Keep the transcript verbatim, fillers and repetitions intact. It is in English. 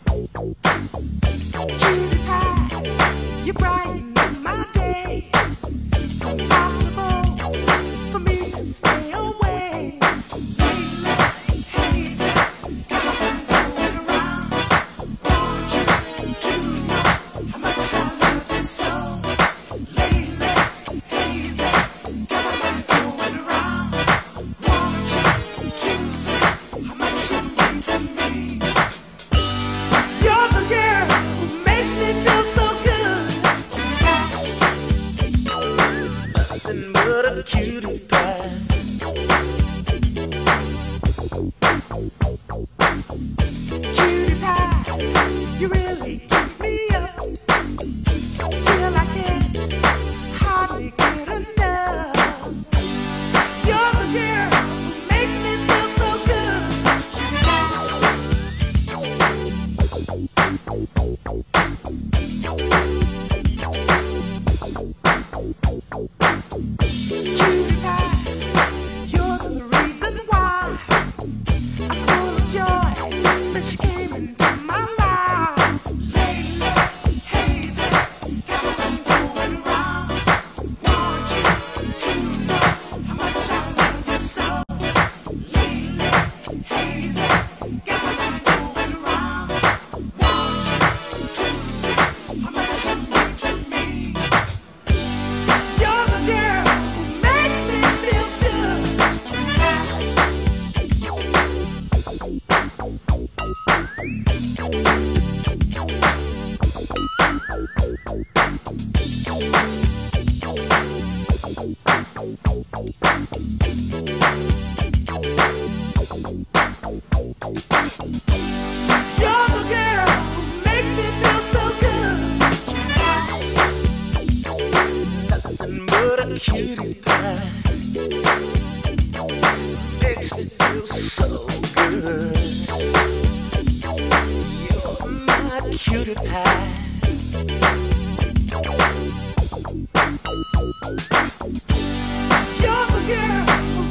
Cutie pie, you brighten my day. It's impossible for me to stay away. Lately, hazy, got my mind going around. Want you to know how much I love you so. Lately, hazy, got my mind going around. Want you to see how much you mean to me. You're the girl who makes me feel so good. Nothing but a cutie pie. Cutie pie, you really keep me up till I can't hardly get enough. You're the girl who makes me feel so good. Cutie pie, you're the reason why I'm full of joy since you came into my life. Lately, hazy, got my mind going around. Want you to know how much I love you so. Lately, hazy, got my mind going around. Want you to see how much you mean to me. You're the girl who makes me feel good. You're the girl who makes me feel so good. Nothing but a cutie pie makes me feel so good. You're my cutie pie. You're the girl who